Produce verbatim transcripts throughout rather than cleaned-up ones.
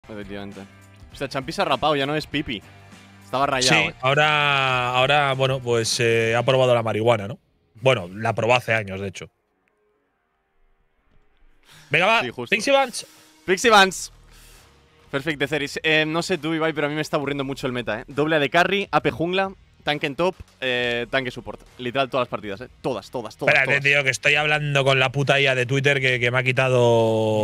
efectivamente. Hostia, Champi se ha rapado, ya no es Pipi. Estaba rayado. Sí, eh. ahora, ahora, bueno, pues eh, ha probado la marihuana, ¿no? Bueno, la probó hace años, de hecho. Venga, va, Sí, justo. Pixie Vance. Pixie Vance. Perfect de Ceris. Eh, no sé tú, Ibai, pero a mí me está aburriendo mucho el meta, ¿eh? Doble A de carry, A P jungla, tanque en top, eh, tanque support. Literal todas las partidas, ¿eh? Todas, todas, todas. Espérate, todas. tío, que estoy hablando con la puta I A de Twitter que, que me ha quitado.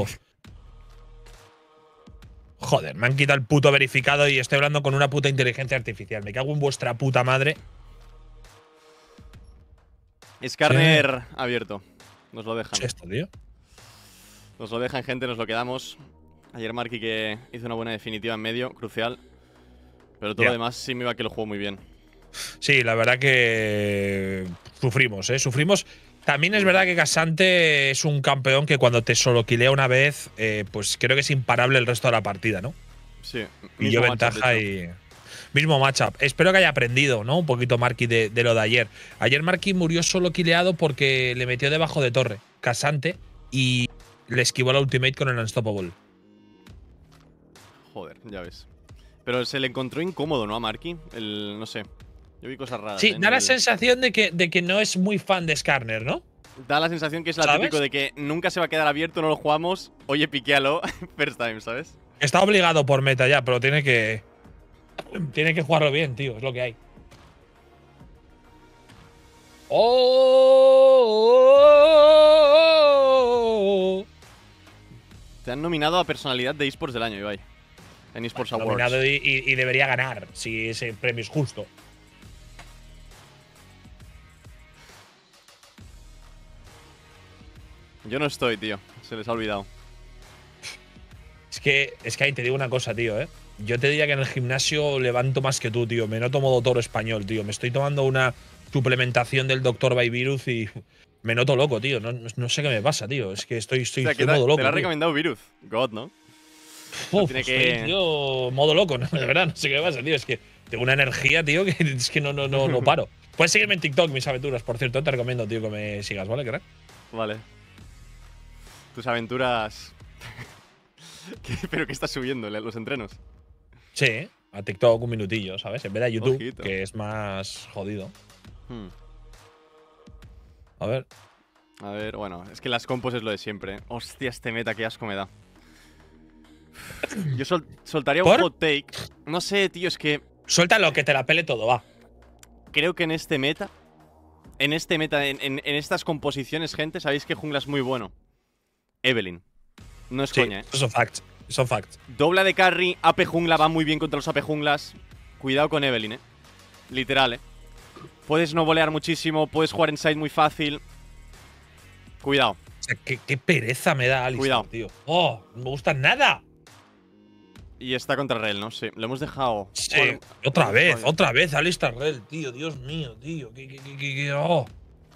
Joder, me han quitado el puto verificado y estoy hablando con una puta inteligencia artificial. Me cago en vuestra puta madre. Skarner abierto. Nos lo dejan. ¿Qué es esto, tío? Nos lo dejan, gente, nos lo quedamos. Ayer Marky que hizo una buena definitiva en medio, crucial. Pero todo Ya. lo demás sí me iba que lo jugó muy bien. Sí, la verdad que sufrimos, ¿eh? Sufrimos. También es verdad que Casante es un campeón que cuando te solo quilea una vez, eh, pues creo que es imparable el resto de la partida, ¿no? Sí, Y yo mismo matchup, ventaja de hecho. y. Mismo matchup. Espero que haya aprendido, ¿no? Un poquito Marky de, de lo de ayer. Ayer Marky murió solo quileado porque le metió debajo de torre Casante y le esquivó la ultimate con el Unstoppable. Joder, ya ves. Pero se le encontró incómodo, ¿no? A Marky. El. No sé. Yo vi cosas raras. Sí, ¿eh? da la El- sensación de que, de que no es muy fan de Skarner, ¿no? Da la sensación que es la ¿Sabes? típico de que nunca se va a quedar abierto, no lo jugamos. Oye, piquealo. First time, ¿sabes? Está obligado por meta ya, pero tiene que. Tiene que jugarlo bien, tío, es lo que hay. ¡Oh! Te han nominado a personalidad de esports del año, Ibai. En esports Awards. Nominado y, y- y debería ganar si ese premio es justo. Yo no estoy, tío. Se les ha olvidado. Es que, es que ahí te digo una cosa, tío, ¿eh? Yo te diría que en el gimnasio levanto más que tú, tío. Me noto modo toro español, tío. Me estoy tomando una suplementación del doctor Virus y me noto loco, tío. No, no- no sé qué me pasa, tío. Es que estoy, estoy, O sea, que estoy te, modo loco. te lo ha tío. recomendado Virus. God, ¿no? Uf, tiene estoy, que- tío, modo loco, ¿no? De verdad, no sé qué me pasa, tío. Es que tengo una energía, tío, que es que no, no, no, no paro. Puedes seguirme en TikTok, mis aventuras. Por cierto, te recomiendo, tío, que me sigas, ¿vale, crack? Vale. Tus aventuras. ¿Qué- ¿Pero qué estás subiendo? ¿Los entrenos? Sí, a TikTok un minutillo, ¿sabes? En vez de a YouTube, Ojito. que es más jodido. Hmm. A ver. A ver, bueno, es que las compos es lo de siempre. ¿eh? Hostia, este meta, qué asco me da. Yo sol- soltaría un ¿Por? hot take. No sé, tío, es que Suéltalo, que te la pele todo, va. creo que en este meta. En este meta, en, en- en estas composiciones, gente, sabéis que jungla es muy bueno. Evelyn. No es Sí, coña, ¿eh? son facts. Son facts. Dobla de carry, A P jungla va muy bien contra los A P junglas. Cuidado con Evelyn, eh. Literal, eh. Puedes no volear muchísimo, puedes jugar en side muy fácil. Cuidado. O sea, qué, qué pereza me da Alistar, Cuidado. tío. Oh, no me gusta nada. Y está contra Rel, ¿no? Sí, lo hemos dejado. Sí, Joder, otra hemos vez, dejado- otra vez Alistar Rel, tío. Dios mío, tío. Qué, qué, qué, qué, qué- oh.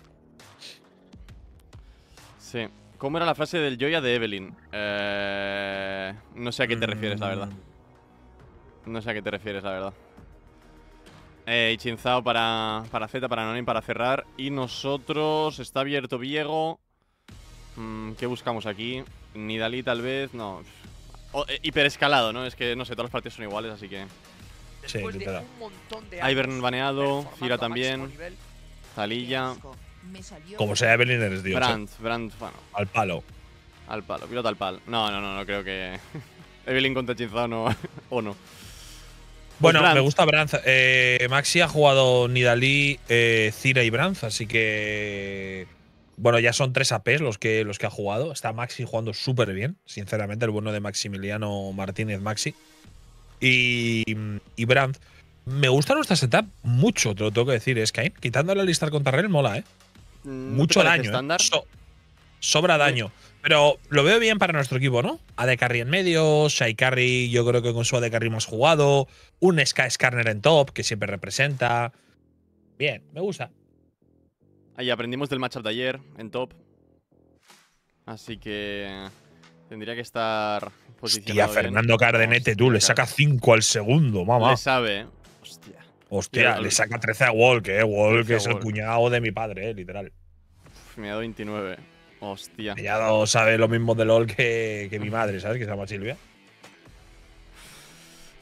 Sí. ¿Cómo era la frase del Joya de Evelyn? Eh, no sé a qué te refieres, la verdad. No sé a qué te refieres, la verdad. Eh, Ichinzao para, para Z, para Nonin, para cerrar. Y nosotros… Está abierto Viego. Mm, ¿Qué buscamos aquí? Nidalí tal vez, no. O, eh, hiperescalado, ¿no? Es que, no sé, todas las partidas son iguales, así que… Sí, Después de literal. un montón de Ivern años baneado, performando Fira a máximo también, nivel, Talilla, Como sea Evelyn eres Dios. eh. Brand, Brand, bueno, Al palo. al palo, pilota al palo. No, no, no, no creo que… Evelyn contra Chinzao no… o no. Pues Bueno, Brandt. me gusta Branz. Eh, Maxi ha jugado Nidalí, eh, Cira y Branz, así que. Bueno, ya son tres A Ps los que, los que ha jugado. Está Maxi jugando súper bien, sinceramente, el bueno de Maximiliano Martínez Maxi. Y, y Brandt. Me gusta nuestra setup mucho, te lo tengo que decir. Es que quitándole al listar contra Rel mola, ¿eh? ¿No te Mucho parece daño. ¿eh? estándar? So- sobra daño. Pero lo veo bien para nuestro equipo, ¿no? A D Carry en medio, Shai Carry, yo creo que con su A D Carry más jugado. Un Sky Skarner en top, que siempre representa. Bien, me gusta. Ahí aprendimos del matchup de ayer, en top. Así que… Tendría que estar Hostia, posicionado Fernando bien. Cardenete, tú, Hostia, le saca cinco al segundo, mamá. Le sabe, ¿eh? Hostia. Hostia, Y el- le saca trece a Walk, eh. Walk trece a es el Walk. cuñado de mi padre, eh, literal. Uf, me ha dado veintinueve. Hostia. Ella no sabe lo mismo de LOL que, que mi madre, ¿sabes? Que se llama Silvia.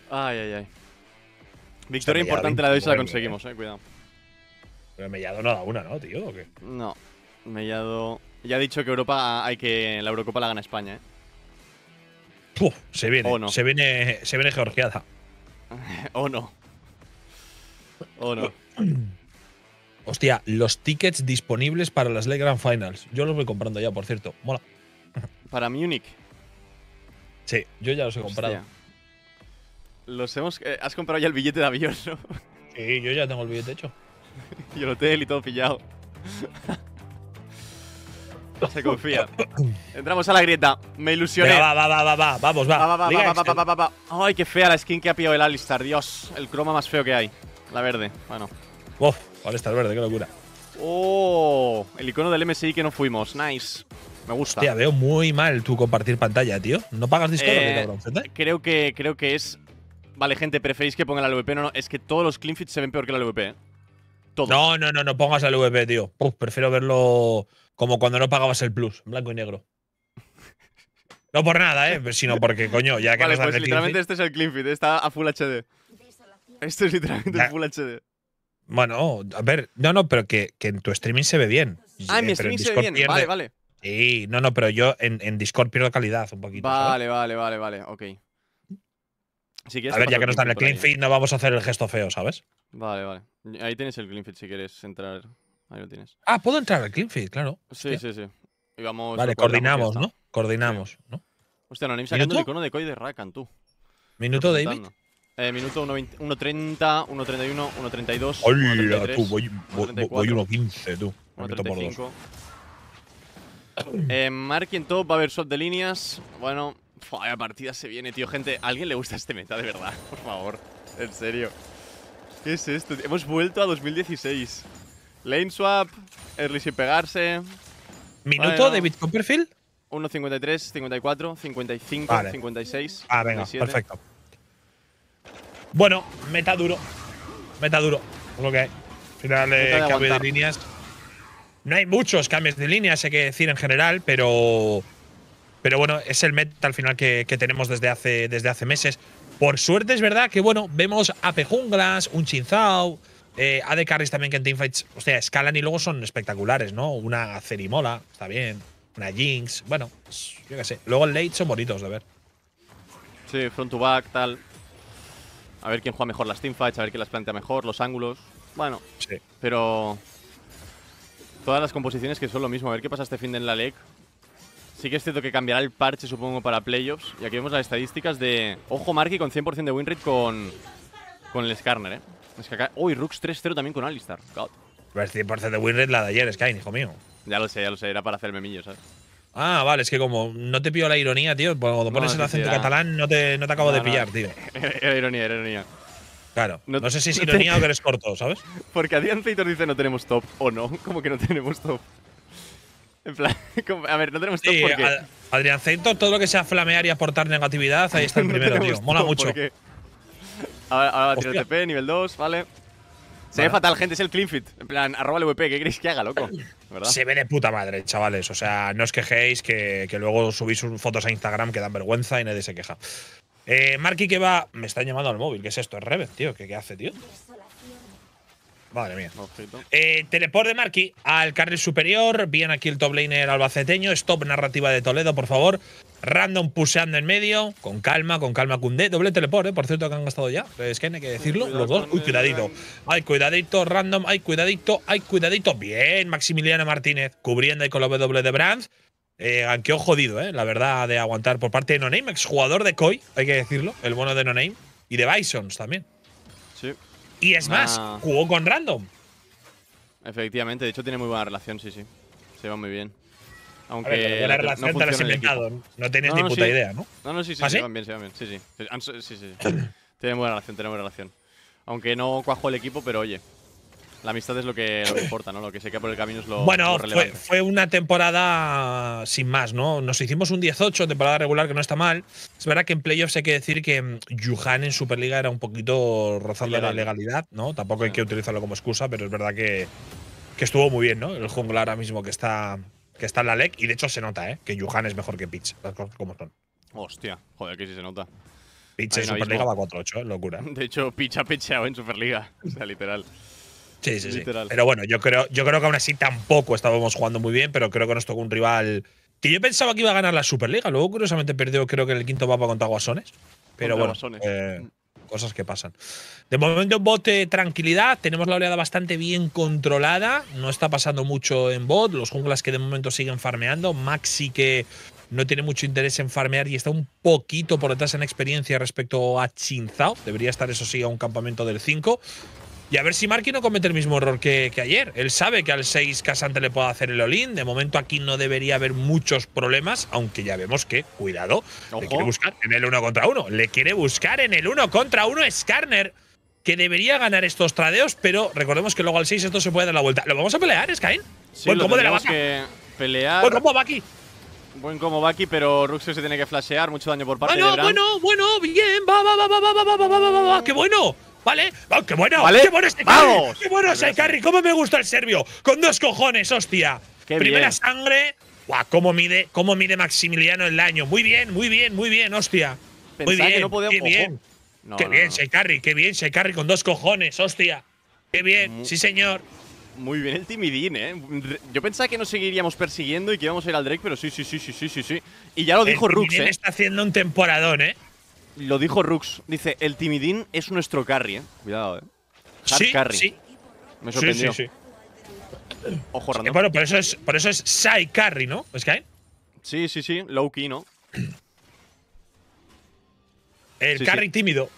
Ay, ay, ay. Victoria O sea, importante la de hoy si la veintinueve, conseguimos, eh. Cuidado. Pero Mellado no da una, ¿no, tío? ¿O qué? No. Mellado. Ya ha dicho que Europa hay que. La Eurocopa la gana España, eh. Puf, se viene. O no. Se viene, se viene georgiada. O no. O no. Hostia, los tickets disponibles para las League Grand Finals. Yo los voy comprando ya, por cierto. Mola. Para Múnich. Sí, yo ya los he comprado. Hostia. Los hemos. eh, has comprado ya el billete de avión, ¿no? Sí, yo ya tengo el billete hecho. Y el hotel y todo pillado. Se confía. Entramos a la grieta. Me ilusioné. Venga, va, va, va, va, va. Vamos, va. Va, va, va, Liga va, va, Excel. va, va, va. Ay, qué fea la skin que ha pillado el Alistar. Dios, el croma más feo que hay. La verde. Bueno. Uf, vale, está el verde, qué locura. Oh, el icono del M S I que no fuimos. Nice. Me gusta. Hostia, veo muy mal tu compartir pantalla, tío. ¿No pagas Discord o Eh, qué, cabrón? ¿Gente? creo que creo que es. Vale, gente, preferís que ponga la L V P. No, no, es que todos los clean feeds se ven peor que la L V P, ¿eh? Todos. No, no, no, no pongas el V P, tío. Uf, prefiero verlo como cuando no pagabas el Plus, en blanco y negro. No por nada, ¿eh? Sino porque, coño, ya que Vale, nos dan pues el literalmente clean este es el clean feed. Está a Full H D. Esto es literalmente Ya. el Full H D. feed. Bueno, a ver, no, no, pero que, que en tu streaming se ve bien. Ah, en mi Eh, pero streaming se ve Discord bien. pierde- Vale, vale. Sí, no, no, pero yo en, en Discord pierdo calidad un poquito. ¿sabes? Vale, vale, vale, vale. Ok. Si quieres, A te ver, paso ya el que nos dan el por ahí, clean ¿eh? feed, no vamos a hacer el gesto feo, ¿sabes? Vale, vale. Ahí tienes el clean feed si quieres entrar. Ahí lo tienes. Ah, puedo entrar al clean feed, claro. Sí, Hostia. sí, sí. Y vamos, Vale, lo cuadramos y ya coordinamos, está. ¿no? Coordinamos, ¿no? Hostia, no, ni sacando el ¿Minuto? icono de Koi de Rakan, tú. Minuto, David. Representando. Eh, minuto uno treinta, uno treinta y uno, uno treinta y dos, Hola, tú, voy, voy, uno voy uno quince, tú. Me meto por dos. treinta y cinco. Eh, Marky en top, va a haber swap de líneas. Bueno, fua, vaya partida se viene, tío. Gente, ¿a alguien le gusta este meta, de verdad? Por favor, en serio. ¿Qué es esto? tío? Hemos vuelto a dos mil dieciséis. Lane swap, early sin pegarse. ¿Minuto, Bueno. David Copperfield? uno cincuenta y tres, cincuenta y cuatro, cincuenta y cinco, Vale. cincuenta y seis. Ah, venga, cincuenta y siete. perfecto. Bueno, meta duro. Meta duro. Es lo que hay. Al final, Meta de eh, cambio de aguantar. líneas. No hay muchos cambios de líneas, hay que decir en general, pero. Pero bueno, es el meta al final que, que tenemos desde hace, desde hace meses. Por suerte es verdad que, bueno, vemos A P Junglas, un Chinzao, eh, A D Carries también que en teamfights, o sea, escalan y luego son espectaculares, ¿no? Una Cerimola, está bien. Una Jinx, bueno, pues, yo qué sé. Luego el late son bonitos de ver. Sí, front to back, tal. A ver quién juega mejor las teamfights, a ver quién las plantea mejor, los ángulos. Bueno, Sí. pero todas las composiciones que son lo mismo. A ver qué pasa este fin de en la L E C. Sí que es cierto que cambiará el parche, supongo, para playoffs. Y aquí vemos las estadísticas de… Ojo, Marky con cien por ciento de win rate con, con el Skarner, ¿eh? Es que acá… Uy, Rux tres cero también con Alistar. God. Pues cien por ciento de win rate la de ayer, Sky, hijo mío. Ya lo sé, ya lo sé. Era para hacer memillos, ¿sabes? Ah, vale, es que como no te pillo la ironía, tío, pues cuando No, pones sí, el sí, acento era- catalán no te, no te acabo No, de no. pillar, tío. Era ironía, era ironía. Claro. No- No, sé si es no te- ironía o que eres corto, ¿sabes? Porque Adrian Feitor dice no tenemos top. ¿O no? ¿Cómo que no tenemos top? En plan… como- A ver, no tenemos top Sí, porque… Ad- Adrián Ceito, todo lo que sea flamear y aportar negatividad, ahí está el No primero, tenemos tío. Mola top, mucho. porque… Ahora, ahora va a tirar Hostia. T P, nivel dos, vale. Se Vale. ve fatal, gente, es el clean fit. En plan, arroba el V P, ¿qué queréis que haga, loco? ¿Verdad? Se ve de puta madre, chavales. O sea, no os quejéis que, que luego subís un- fotos a Instagram que dan vergüenza y nadie se queja. Eh, Marky que va. Me están llamando al móvil. ¿Qué es esto? ¿Es Reven, tío? ¿Qué, qué hace, tío? Madre mía. Ojito. Eh, teleport de Marky al carril superior. Bien aquí el top laner albaceteño. Stop narrativa de Toledo, por favor. Random puseando en medio. Con calma, con calma, Cundé. Doble teleport, eh. Por cierto, que han gastado ya. Es que hay que decirlo. Cuidado Los dos. con Uy, el- cuidadito. Ay, cuidadito, random. Ay, cuidadito. Ay, cuidadito. Bien, Maximiliano Martínez. Cubriendo ahí con la W de Brand. Eh, Ganqueo jodido, eh. La verdad, de aguantar por parte de No Name. Exjugador de Koi, hay que decirlo. El bueno de No Name. Y de Bisons también. Sí, Y es más, Ah. jugó con Random. efectivamente. De hecho, tiene muy buena relación, sí, sí. Se va muy bien. A Aunque ver, pero buena no relación te la has funciona el equipo. inventado. No tienes No, ni no, puta sí. idea, ¿no? No, no, sí, sí, ¿Ah, se sí? van bien, se van bien. Sí, sí. Sí, han- sí, sí. sí. Tienen buena relación, tienen buena relación. Aunque no cuajo el equipo, pero oye. La amistad es lo que, lo que importa, ¿no? Lo que se queda por el camino es lo, Bueno, lo fue, relevante. fue una temporada sin más, ¿no? Nos hicimos un diez ocho, temporada regular, que no está mal. Es verdad que en playoffs hay que decir que mm, Yuhan en Superliga era un poquito rozando la Ilegal. ilegalidad, ¿no? Tampoco hay Sí. que utilizarlo como excusa, pero es verdad que, que estuvo muy bien, ¿no? El jungla ahora mismo que está, que está en la L E C. Y de hecho se nota, ¿eh? Que Yuhan es mejor que Pitch, las cosas como son. Hostia, joder, que sí se nota. Pitch en Superliga va cuatro ocho, ¿eh? Locura. De hecho, Pitch ha pecheado en Superliga. O sea, literal. Sí, sí, sí. Literal. Pero bueno, yo creo, yo creo que aún así tampoco estábamos jugando muy bien, pero creo que nos tocó un rival que yo pensaba que iba a ganar la Superliga. Luego, curiosamente, perdió, creo que en el quinto mapa contra Guasones. Pero Contra bueno, Guasones. eh, cosas que pasan. De momento, en bot, eh, tranquilidad. Tenemos la oleada bastante bien controlada. No está pasando mucho en bot. Los junglas que de momento siguen farmeando. Maxi que no tiene mucho interés en farmear y está un poquito por detrás en experiencia respecto a Chinzao. Debería estar, eso sí, a un campamento del cinco. Y a ver si Marky no comete el mismo error que, que ayer. Él sabe que al seis Casante le puede hacer el all-in. De momento aquí no debería haber muchos problemas, aunque ya vemos que, cuidado, Ojo. le quiere buscar en el uno contra uno. Le quiere buscar en el uno contra uno Skarner, que debería ganar estos tradeos, pero recordemos que luego al seis esto se puede dar la vuelta. ¿Lo vamos a pelear, Skyne? Sí, Buen lo combo de la tendríamos vaca. que pelear. Buen combo, Baki. Buen combo Baki, pero Ruxo se tiene que flashear. Mucho daño por parte Bueno, de Bran. bueno, bueno, bien. Va, va, va, va, va, va, va, va, va, va, va. ¡Qué bueno! ¿Vale? Oh, ¡qué bueno! ¿Vale? ¡Qué bueno ese ¡Vamos! carry! ¡Qué bueno ese carry! ¡Cómo me gusta el serbio! ¡Con dos cojones, hostia! Qué Primera bien. sangre. ¡Guau! ¿Cómo mide, cómo mide Maximiliano el daño? Muy bien, muy bien, muy bien, hostia. Muy Pensaba bien, que no podía- qué ojo. bien. No, qué no, bien, no. Sheikarri, qué bien, Sheikarri con dos cojones, hostia. Qué bien, Mu- sí señor. Muy bien el timidín, ¿eh? Yo pensaba que nos seguiríamos persiguiendo y que íbamos a ir al Drake, pero sí, sí, sí, sí, sí, sí, sí. Y ya lo dijo El Rux, Timidín ¿eh? está haciendo un temporadón, ¿eh? Lo dijo Rux. Dice, el timidín es nuestro carry, ¿eh? Cuidado, ¿eh? Hard Sí, carry. sí. Me Sí, sorprendió. sí, sí. Ojo, Eh, random. bueno, por eso es, por eso es Sai Carry, ¿no? Sky. Sí, sí, sí. Low key, ¿no? El Sí, carry sí. tímido.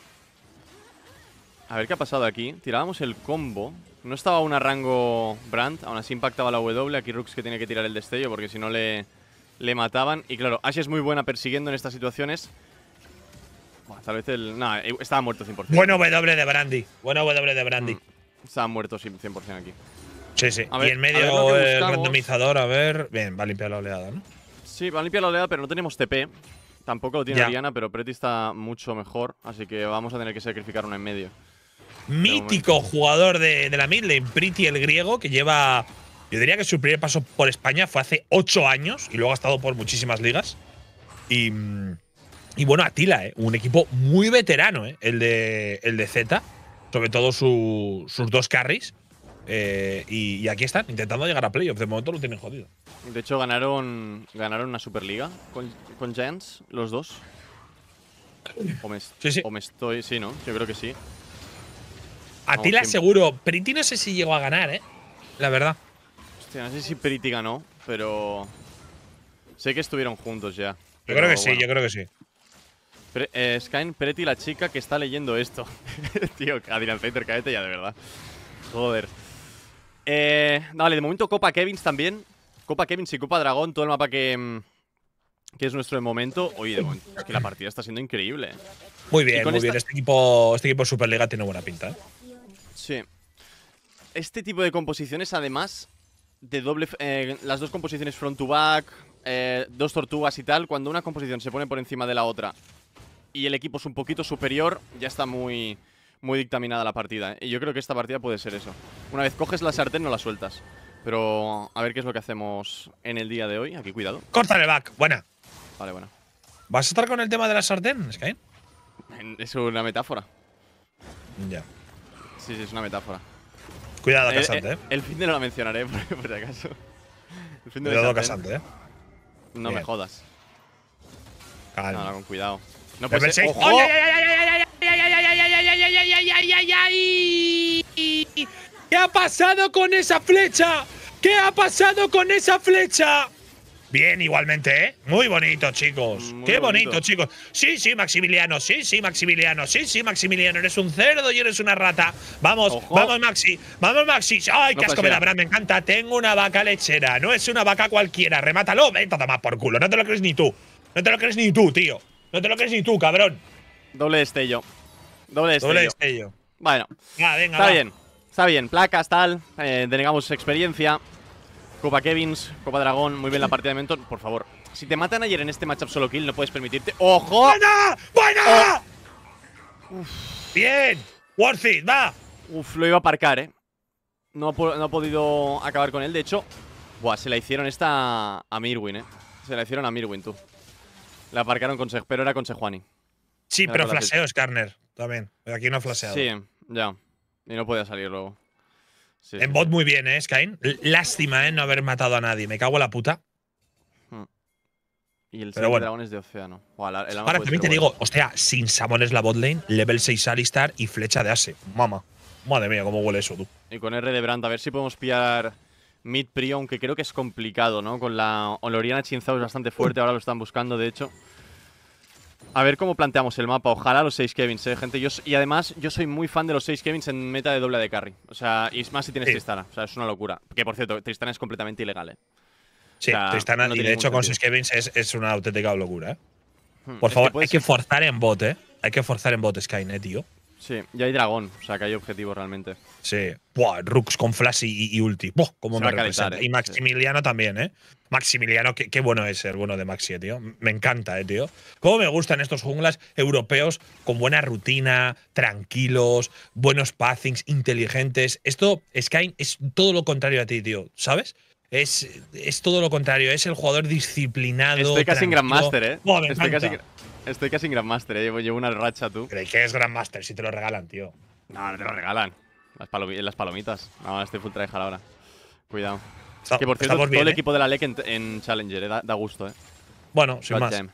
A ver qué ha pasado aquí. Tirábamos el combo. No estaba aún a rango Brand. Aún así impactaba la W. Aquí Rux que tiene que tirar el destello porque si no le, le mataban. Y claro, Ashe es muy buena persiguiendo en estas situaciones. Buah, tal vez el… No, estaba muerto cien por cien. Bueno W de Brandy. Bueno W de Brandy. Mm, Estaba muerto sí, cien por cien aquí. Sí, sí. A ver, y en a ver medio lo que el buscamos. randomizador, a ver. Bien, va a limpiar la oleada, ¿no? Sí, va a limpiar la oleada, pero no tenemos T P. Tampoco lo tiene Ya. Oriana, pero Preti está mucho mejor. Así que vamos a tener que sacrificar una en medio. Mítico jugador de, de la mid lane, Priti el griego, que lleva. Yo diría que su primer paso por España fue hace ocho años y luego ha estado por muchísimas ligas. Y. mm, Y bueno, Atila, ¿eh? Un equipo muy veterano, ¿eh? El de, el de Z. Sobre todo su- sus dos carries. Eh, y, y aquí están, intentando llegar a playoff. De momento lo tienen jodido. De hecho, ganaron ganaron una Superliga con, con Giants, los dos. O me, Sí, sí. o me estoy… Sí, ¿no? Yo creo que sí. Atila siempre. seguro. Priti no sé si llegó a ganar, ¿eh? La verdad. Hostia, no sé si Priti ganó, pero… Sé que estuvieron juntos ya. Yo pero creo que sí, bueno. yo creo que sí. Pre- eh, Skyne, Preti, la chica que está leyendo esto. Tío, Adrian Zaiter, cállate ya, de verdad. Joder. Eh, vale, de momento Copa Kevins también. Copa Kevins y Copa Dragón, todo el mapa que, mm, que es nuestro de momento. Oye, de momento, es que la partida está siendo increíble. Muy Y bien, con muy esta- bien. Este equipo, este equipo Superliga tiene buena pinta, ¿eh? Sí. Este tipo de composiciones, además, de doble… f- eh, las dos composiciones front to back, eh, dos tortugas y tal, cuando una composición se pone por encima de la otra y el equipo es un poquito superior, ya está muy, muy dictaminada la partida, ¿eh? Y yo creo que esta partida puede ser eso. Una vez coges la sartén, no la sueltas. Pero a ver qué es lo que hacemos en el día de hoy. Aquí, cuidado. Córtale back, buena. Vale, bueno. ¿Vas a estar con el tema de la sartén, Sky? Es una metáfora. Ya. Sí, sí, es una metáfora. Cuidado, Eh, Casante, eh, ¿eh? el fin de no la mencionaré, por, por si acaso. El fin de la Cuidado, sartén. Casante, ¿eh? No me Bien. jodas. Calma. No, no, con cuidado. No Level puede ser… seis. ¡Ojo! ¡Ay, ay, ay, ay, ay, ay, ay, ay, ay, ay, ay, ay, ay, ay, ay, ay, ay! ¿Qué ha pasado con esa flecha? ¿Qué ha pasado con esa flecha? Bien, igualmente, ¿eh? Muy bonito, chicos. Muy Qué bonito, bonito. chicos. Sí, sí, Maximiliano. Sí, sí, Maximiliano. Sí, sí, Maximiliano. Eres un cerdo y eres una rata. Vamos, Ojo. vamos, Maxi. Vamos, Maxi. ¡Ay, No qué asco me da, flashea. Bran! Me encanta. Tengo una vaca lechera. No es una vaca cualquiera. Remátalo. Vete a tomar por culo. No te lo crees ni tú. No te lo crees ni tú, tío. No te lo crees ni tú, cabrón. Doble destello. Doble destello. Doble destello. Bueno, Ah, venga, está va. bien. Está bien. Placas, tal. Eh, denegamos experiencia. Copa Kevins, Copa Dragón. Muy bien la partida de Mentor. Por favor. Si te matan ayer en este matchup solo kill, no puedes permitirte… ¡Ojo! ¡Buena! ¡Buena! Bien. Worth it, va. Uf, lo iba a aparcar, eh. No ha, po- no ha podido acabar con él. De hecho, buah, se la hicieron esta a Mirwin, eh. Se la hicieron a Mirwin, tú. La aparcaron con Se- pero era con Sejuani. Sí, Era pero con la flasheó Skarner también. Aquí no ha flasheado. Sí, ya. Y no podía salir luego. Sí, En sí, bot sí. muy bien, ¿eh, Skyne? L- Lástima, ¿eh? No haber matado a nadie. Me cago en la puta. Hmm. Y el Pero siguiente bueno. dragón es de océano. Buah, la- el alma Ahora puede también ser te bueno. digo, hostia, sin Samon es la botlane, level seis Alistar y flecha de Ase. Mama. Madre mía, cómo huele eso, tú. Y con R de Brand, a ver si podemos pillar mid prio, aunque creo que es complicado, ¿no? Con la Oloriana Chinzao es bastante fuerte, ahora lo están buscando, de hecho. A ver cómo planteamos el mapa. Ojalá los seis Kevins, eh, gente. Yo, y además, yo soy muy fan de los seis Kevins en meta de doble de carry. O sea, y más si tienes Sí. Tristana. O sea, es una locura. Que por cierto, Tristana es completamente ilegal, eh. Sí, O sea, Tristana, no y tiene de ningún hecho con sentido. sus Kevins es, es una auténtica locura, ¿eh? Hmm, Por es favor, puedes- hay que forzar en bot, ¿eh? Hay que forzar en bot Skyne, eh, tío. Sí, y hay dragón. O sea, que hay objetivo realmente. Sí. Buah, Rux con flash y, y ulti. Buah, cómo Se me va a calentar, representa. eh, Y Maximiliano también, ¿eh? Maximiliano, qué, qué bueno es el bueno de Maxi, eh, tío. Me encanta, ¿eh, tío? Cómo me gustan estos junglas europeos con buena rutina, tranquilos, buenos pathings, inteligentes. Esto, Skyne, es todo lo contrario a ti, tío. ¿Sabes? Es, es todo lo contrario. Es el jugador disciplinado. Estoy casi en tranquilo. Grandmaster, eh. Buah, me Estoy casi, encanta. estoy casi en Grandmaster, eh. Llevo, llevo una racha, tú. Pero ¿y qué es Grandmaster si te lo regalan, tío? No, no te lo regalan. Las, palomi las palomitas. No, estoy full tryhard ahora. Cuidado. Está- Que por cierto, estamos todo bien, el ¿eh? equipo de la L E C en, en Challenger, eh. Da, da gusto, eh. Bueno, sin God más. damn.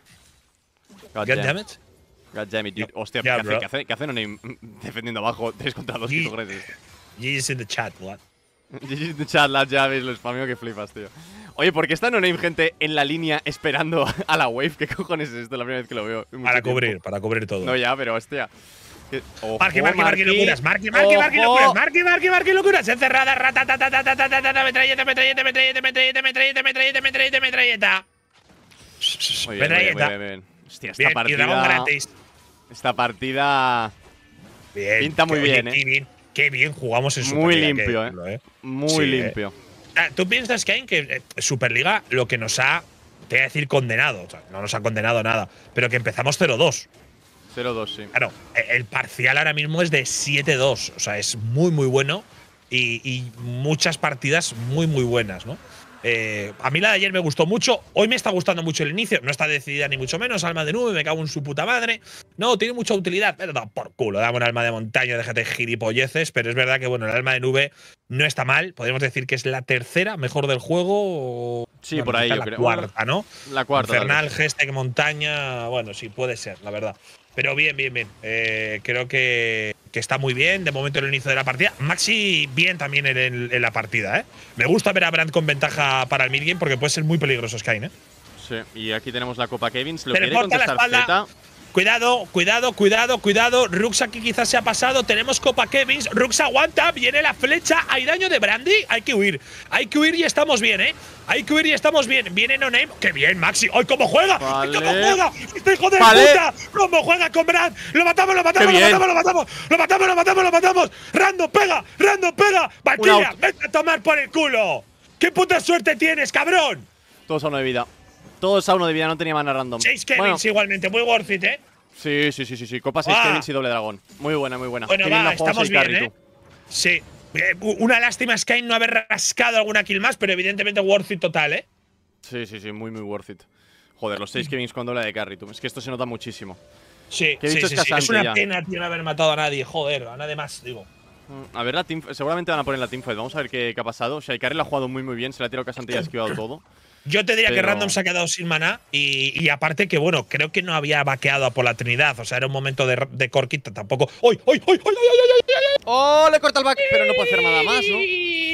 God God damn. damn it. God damn it, dude. Hostia, Yeah, ¿qué, hace, bro. ¿qué hace? ¿Qué hace Noname defendiendo abajo? tres contra dos, Ye- puto Greses. G's in the chat, what? G G de chat, las llaves, lo spameo que flipas, tío. Oye, ¿por qué está Noname, gente, en la línea esperando a la wave? ¿Qué cojones es esto? La primera vez que lo veo. en mucho Para tiempo. cubrir, para cubrir todo. No, ya, pero hostia. Que- Ojo, Marqui, marqui, marqui, locuras. Marqui, marqui, marqui, Ojo. locuras. Marqui, marqui, marqui, locuras. Encerrada, ratatatatatatatata, metralleta, metralleta, metralleta, metralleta, metralleta, metralleta, metralleta, metralleta. Muy bien, muy bien, muy Metralleta. bien, muy bien. Hostia, esta Bien, y dragón partida. gratis. Esta partida. Bien. Pinta muy Oye, bien, qué eh. bien. Qué bien jugamos en Muy Superliga, hay que limpio, eh. decirlo, eh. Muy Sí, eh. limpio. Ah, ¿tú piensas, Kane, que eh, Superliga lo que nos ha, te voy a decir, condenado? O sea, no nos ha condenado nada, pero que empezamos cero dos. cero dos, sí. Claro, e- el parcial ahora mismo es de siete dos. O sea, es muy, muy bueno. Y, y muchas partidas muy, muy buenas, ¿no? Eh, a mí la de ayer me gustó mucho. Hoy me está gustando mucho el inicio. No está decidida ni mucho menos. Alma de nube, me cago en su puta madre. No, tiene mucha utilidad. Pero da por culo. Dame un alma de montaña, déjate gilipolleces. Pero es verdad que, bueno, el alma de nube no está mal. Podríamos decir que es la tercera mejor del juego. O, Sí, bueno, por ahí quizá yo la creo. cuarta, ¿no? La cuarta. tal Infernal, vez. Gestec, montaña. Bueno, sí, puede ser, la verdad. Pero bien, bien, bien. Eh, creo que, que está muy bien. De momento, el inicio de la partida. Maxi, bien también en, el- en la partida, ¿eh? Me gusta ver a Brand con ventaja para el midgame porque puede ser muy peligroso Skyne, ¿eh? Sí, y aquí tenemos la Copa Kevins. Lo quiere Teleporta la contestar espalda. Z. Cuidado, cuidado, cuidado, cuidado. Rux aquí quizás se ha pasado. Tenemos Copa Kevins. Rux aguanta. Viene la flecha. Hay daño de Brandy. Hay que huir. Hay que huir y estamos bien, ¿eh? Hay que huir y estamos bien. Viene No Name. ¡Qué bien, Maxi! ¡Ay, cómo juega! ¡Ay, cómo Vale. juega! ¡Este hijo de Vale. puta! ¡Cómo juega con Brand! ¡Lo matamos, lo matamos, ¡Qué lo bien! matamos, lo matamos! ¡Lo matamos, lo matamos, lo matamos! ¡Random pega! ¡Random pega! ¡Valkyria! out. ¡Vete a tomar por el culo! ¡Qué puta suerte tienes, cabrón! Todos a uno de vida. Todos a uno de vida, no tenía mana random. Seis Kevins Bueno, igualmente. Muy worth it, ¿eh? sí, sí, sí, sí, sí. Copa seis Ah. Kevins y doble dragón. Muy buena, muy buena. Bueno, Qué bien va, la jugado estamos seis bien, carry, ¿eh? tú. Sí. Eh, Una lástima Skyne no haber rascado alguna kill más, pero evidentemente worth it total, ¿eh? Sí, sí, sí, muy, muy worth it. Joder, los seis Kevins con doble de carry, tú. Es que esto se nota muchísimo. Sí, ¿Qué sí, bicho sí, es sí. Es casante una ya? pena, tío, no haber matado a nadie. Joder, a nadie más, digo. Mm, A ver la team. Seguramente van a poner la teamfight. Vamos a ver qué, qué ha pasado. Shaikari lo ha jugado muy, muy bien. Se la ha tirado casante y ha esquivado todo. Yo te diría que Pero- Random se ha quedado sin maná y, y aparte que, bueno, creo que no había vaqueado a por la Trinidad. O sea, era un momento de, de Corquita tampoco. ¡Uy, uy, uy, uy, uy, uy, uy, uy! ¡Oh! Le corta el back, pero no puede hacer nada más, ¿no?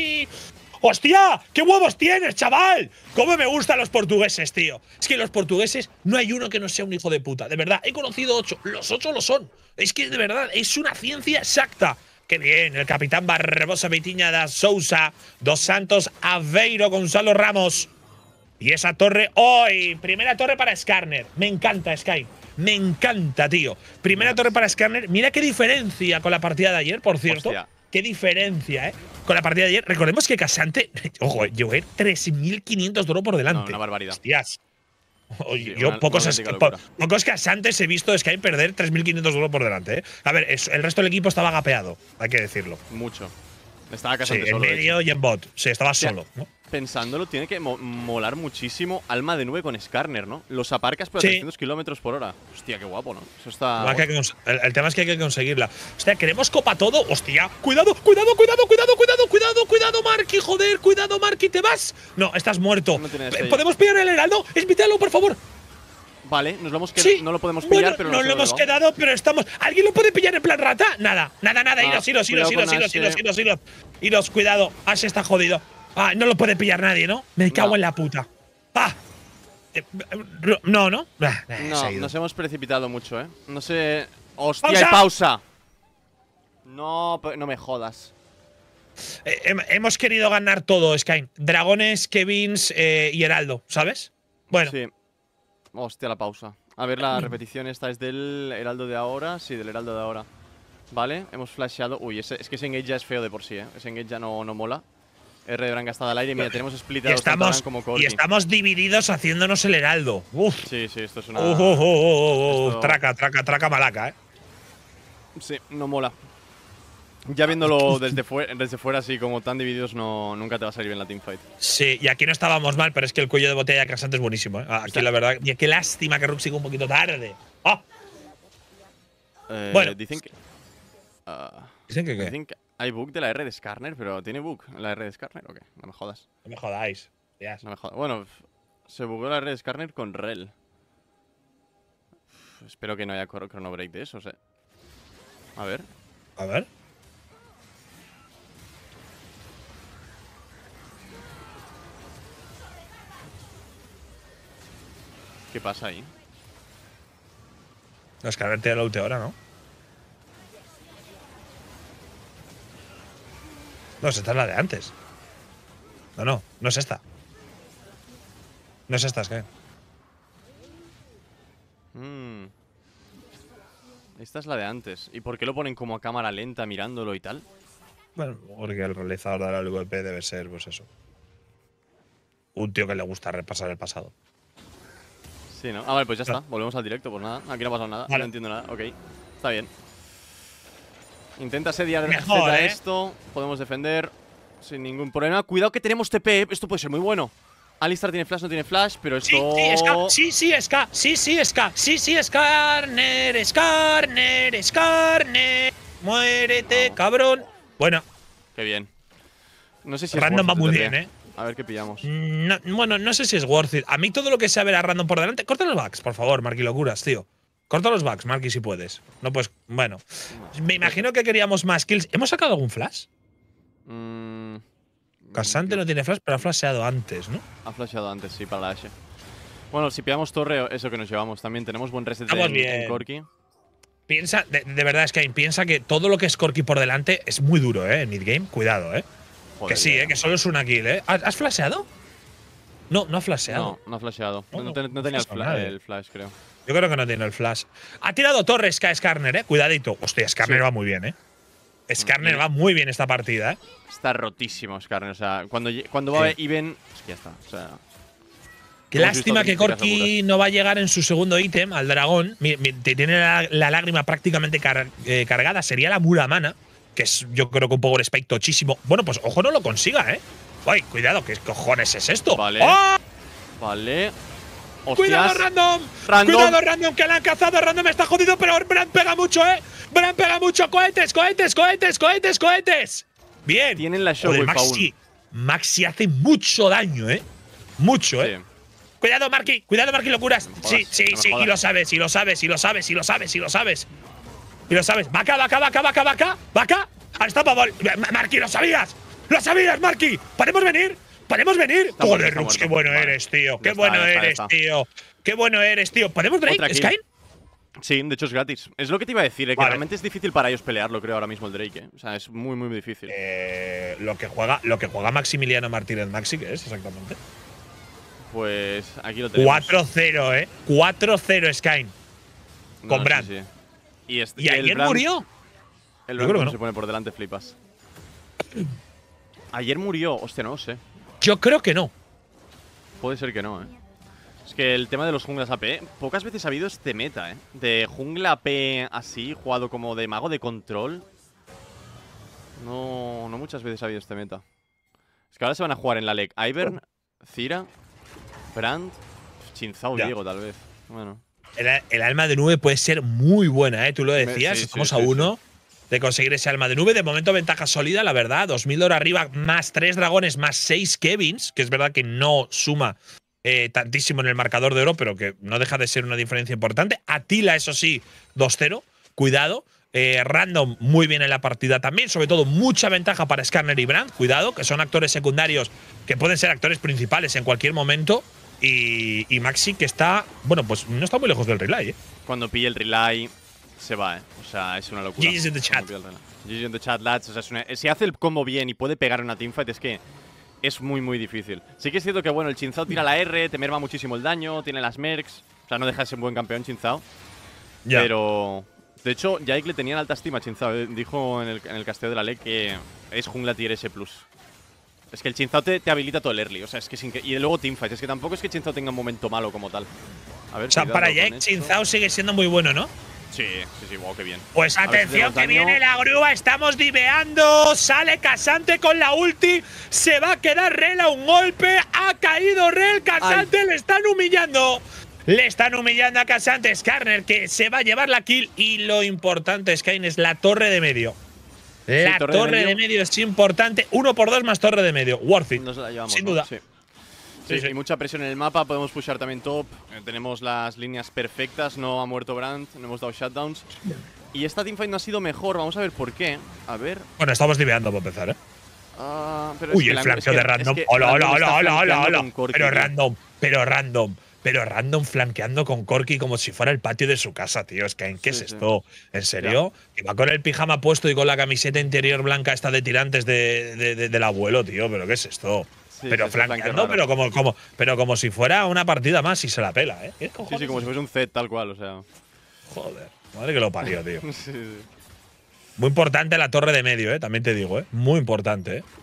¡Hostia! ¡Qué huevos tienes, chaval! ¡Cómo me gustan los portugueses, tío! Es que los portugueses no hay uno que no sea un hijo de puta. De verdad, he conocido ocho. Los ocho lo son. Es que, de verdad, es una ciencia exacta. ¡Qué bien! El capitán Barbosa Vitinha da Sousa, Dos Santos, Aveiro, Gonzalo Ramos. Y esa torre. ¡Hoy! Primera torre para Skarner. Me encanta, Sky. Me encanta, tío. Primera torre para Skarner. Mira qué diferencia con la partida de ayer, por cierto. Hostia. Qué diferencia, ¿eh? Con la partida de ayer. Recordemos que Casante. Ojo, llegó tres mil quinientos de oro por delante. No, una barbaridad. Hostias. Oye, Sí, yo una- pocos, una es- auténtica po- locura. pocos Casantes he visto Sky perder tres mil quinientos de oro por delante, ¿eh? A ver, es- el resto del equipo estaba gapeado, hay que decirlo. Mucho. Estaba Sí, casante en solo. de hecho. medio y en bot. Sí, estaba Hostia. solo, ¿no? pensándolo, tiene que mo molar muchísimo Alma de Nube con Skarner, ¿no? Los aparcas por Sí. trescientos kilómetros por hora. Hostia, qué guapo, ¿no? Eso está… Va, que hay que cons- el, el tema es que hay que conseguirla. Hostia, queremos copa todo. Hostia, cuidado, cuidado, cuidado, cuidado, cuidado, cuidado, cuidado, Marky, joder, cuidado, Marky, ¿te vas? No, estás muerto. No tiene P- sello. ¿Podemos pillar el heraldo? Invítalo, por favor. Vale, nos lo hemos quedado. Sí. No lo podemos pillar, Bueno, pero no nos lo hemos llevado. quedado, pero estamos. ¿Alguien lo puede pillar en plan rata? Nada, nada, nada. Ah, Iros, iros, iros, cuidado iros, con iros, Ashe. iros, iros, iros. Iros, cuidado. Ash está jodido. Ah, no lo puede pillar nadie, ¿no? Me cago No. en la puta. Ah. Eh, No, no. Ah, eh, se No, ha ido. nos hemos precipitado mucho, ¿eh? No sé… ¡Hostia, ¡Pausa! hay pausa! No, pe- no me jodas. Eh, hem- hemos querido ganar todo, Sky. Dragones, Kevins eh, y Heraldo, ¿sabes? Bueno, Sí. Hostia, la pausa. A ver, la repetición esta es del Heraldo de ahora. Sí, del Heraldo de ahora. Vale, hemos flasheado. Uy, ese, es que ese engage ya es feo de por sí, ¿eh? Ese engage ya no, no mola. R de Bran gastada al aire. Mira, tenemos y splitados tanto estamos, Bran como y Corki. estamos divididos haciéndonos el Heraldo. Uf. Sí, sí, esto es una… Uh, uh, uh, uh, uh, Esto- Traca, traca, traca malaca, eh. Sí, no mola. Ya viéndolo desde, fuera, desde fuera, así como tan divididos, no, nunca te va a salir bien la teamfight. Sí, y aquí no estábamos mal, pero es que el cuello de botella crasante es buenísimo, ¿eh? Aquí Está- la verdad. Y qué lástima que Rook siga un poquito tarde. ¡Ah! Eh, Bueno. Dicen que… ah, Dicen que qué. dicen que hay bug de la R de Skarner, pero ¿tiene bug la R de Skarner o qué? No me jodas. No me jodáis. Ya. No me jodas. Bueno, f- se bugó la R de Skarner con Rel. Uf, espero que no haya cro- chrono break de esos, eh. A ver. A ver. ¿Qué pasa ahí? No, es que a ver, te la última hora, ¿no? No, esta es la de antes. No, no, no es esta. No es esta, es que. Mm. Esta es la de antes. ¿Y por qué lo ponen como a cámara lenta mirándolo y tal? Bueno, porque el realizador de la L V P debe ser, pues eso. Un tío que le gusta repasar el pasado. Sí, ¿no? Ah, vale, pues ya está. Volvemos al directo, pues nada. Aquí no ha pasado nada. Vale. No entiendo nada. Ok. Está bien. Intenta sediar Mejor, Z ¿eh? esto. Podemos defender sin ningún problema. Cuidado que tenemos T P. Esto puede ser muy bueno. Alistar tiene flash, no tiene flash, pero Sí, esto… sí, Ska, sí, sí, Ska, sí, sí, Ska, sí, sí, Skarner, Skarner, Skarner. Muérete, Vamos. cabrón. Bueno, Qué bien. No sé si es random worth va it muy de bien, T P. ¿eh? A ver qué pillamos. No, bueno, no sé si es worth it. A mí todo lo que sea ver a random por delante. Corta los backs, por favor, Marky Locuras, tío. Corta los backs, Marky, si puedes. No, pues, bueno. Me imagino que queríamos más kills. ¿Hemos sacado algún flash? Mm, Casante no tiene flash, pero ha flasheado antes, ¿no? Ha flasheado antes, sí, para la Ashe. Bueno, si pillamos torre, eso que nos llevamos. También tenemos buen reset Estamos en, bien. en Corki. Piensa, de, de verdad, Sky, piensa que todo lo que es Corki por delante es muy duro, ¿eh? En midgame. Cuidado, ¿eh? Joder, que sí, ya. ¿eh? Que solo es una kill, ¿eh? ¿Has, has flasheado? No, no ha flasheado. No, no ha flasheado. No, No, no, ten- no no tenía el, flasheó fla- nadie. el flash, creo. Yo creo que no tiene el flash. Ha tirado torres Sky Skarner, ¿eh? Cuidadito. Hostia, Skarner Sí. va muy bien, ¿eh? Skarner Mm. va muy bien esta partida, ¿eh? Está rotísimo Skarner. O sea, cuando, lle- cuando va Sí. Even… Es que ya está. O sea… Qué Hemos lástima visto que auténticas Corki no va a llegar en su segundo ítem al dragón. Mi- mi- Tiene la, la lágrima prácticamente car- eh, cargada. Sería la Muramana, que es yo creo que un power spike tochísimo. Bueno, pues ojo no lo consiga, ¿eh? Ay, cuidado, ¿qué cojones es esto? Vale. ¡Oh! Vale. ¡Cuidado, Hostias. Random! Random. ¡Cuidado, Random! ¡Que la han cazado! ¡Random está jodido, pero Bran pega mucho, eh! ¡Bran pega mucho! ¡Cohetes, cohetes, cohetes, cohetes, cohetes! Bien. Tienen la Joder, Shockwave aún. Maxi, Maxi hace mucho daño, ¿eh? Mucho, ¿eh? Sí. Cuidado, Marky, cuidado, Marky, locuras. me Sí, jodas, sí, no me sí, y jodas. lo sabes, y lo sabes, y lo sabes, y lo sabes, y lo sabes. Y lo sabes. Vaca, vaca, vaca, vaca, vaca, vaca. Hasta Pavol. Marky, lo sabías. Lo sabías, Marky. ¿Podemos venir? ¿Podemos venir? Está muerto, Joder, está Rux, qué muerto. bueno Vale. eres, tío. Ya Qué está, bueno ya está, ya eres, está. tío. Qué bueno eres, tío. ¿Podemos Otra Drake, kill. Sky? Sí, de hecho es gratis. Es lo que te iba a decir, eh, que Vale. realmente es difícil para ellos pelearlo, creo, ahora mismo el Drake. Eh. O sea, es muy, muy difícil. Eh, lo que juega, lo que juega Maximiliano Martínez Maxi, ¿qué es exactamente? Pues aquí lo tenemos. cuatro cero, ¿eh? cuatro cero, Sky. No, con sí, Bran. sí. Y, este- ¿Y el ayer Bran- murió? El Yo Bran creo que cuando no. se pone por delante, flipas. Ayer murió. Hostia, no lo sé. Yo creo que no. Puede ser que no, eh. Es que el tema de los junglas A P, pocas veces ha habido este meta, eh. De jungla A P así, jugado como de mago de control. No, no muchas veces ha habido este meta. Es que ahora se van a jugar en la L E C Ivern, Cira, Brand, Chinzao, Ya. Diego, tal vez. Bueno. El, el alma de nube puede ser muy buena, ¿eh? Tú lo decías, Sí, sí, estamos sí, a sí. uno de conseguir ese alma de nube. De momento, ventaja sólida, la verdad. dos mil de oro arriba, más tres dragones, más seis Kevins, que es verdad que no suma eh, tantísimo en el marcador de oro, pero que no deja de ser una diferencia importante. Atila, eso sí, dos cero. Cuidado. Eh, Random muy bien en la partida también, sobre todo mucha ventaja para Skarner y Brand, cuidado, que son actores secundarios que pueden ser actores principales en cualquier momento. Y, y Maxi, que está, bueno, pues no está muy lejos del relay, ¿eh? Cuando pille el relay, se va, ¿eh? O sea, es una locura. G G's in the chat. G G's in the chat, lads. O sea, es una, si hace el combo bien y puede pegar una teamfight, es que es muy, muy difícil. Sí que es cierto que, bueno, el Chinzao tira la R, te merma muchísimo el daño, tiene las mercs. O sea, no deja de ser un buen campeón Chinzao. Ya. Pero… De hecho, Jaik le tenía en alta estima a Chinzao. eh. Dijo en el, en el casteo de la L E C que es jungla tier S plus. Es que el Chinzao te, te habilita todo el early. O sea, es que sin que… Y luego teamfights. Es que tampoco es que Chinzao tenga un momento malo como tal. A ver, O sea, cuidado para con Jack, esto. Chinzao sigue siendo muy bueno, ¿no? Sí, sí, sí, wow, qué bien. Pues A ver si atención, tenemos que daño. viene la grúa, estamos diveando, sale Casante con la ulti, se va a quedar Rel a un golpe, ha caído Rel, Casante le están humillando. Le están humillando a Casante, Skarner, que se va a llevar la kill. Y lo importante, Skyne, es la torre de medio. La torre torre, de de, medio. medio. es importante. Uno por dos más torre de medio. Worth it. Nos la llevamos, sin ¿no? duda. Sí. Sí, Sí, sí. hay mucha presión en el mapa, podemos pushar también top. eh, tenemos las líneas perfectas, no ha muerto Brand, no hemos dado shutdowns. Y esta teamfight no ha sido mejor, vamos a ver por qué. A ver… Bueno, estamos diveando para empezar, ¿eh? ah, pero Uy, es que el la- flanqueo es que- de es Random. que Hola, hola, Random hola, está hola, hola, flanqueando hola. con Corki, Pero tío. Random, pero Random. Pero Random flanqueando con Corki como si fuera el patio de su casa, tío. Es que, ¿qué Sí, es sí. esto? ¿En serio? Que va con el pijama puesto y con la camiseta interior blanca esta de tirantes de, de- de- del abuelo, tío. ¿Pero qué es esto? Sí, pero sí, ese flanqueo flanqueando, raro. pero como, como, pero como si fuera una partida más y se la pela, ¿eh? ¿Qué Sí, cojones sí, como si es fuese un Z tal cual, o sea… esto? Joder, madre que lo parió, tío. sí, sí. Muy importante la torre de medio, ¿eh? También te digo, ¿eh? Muy importante, ¿eh?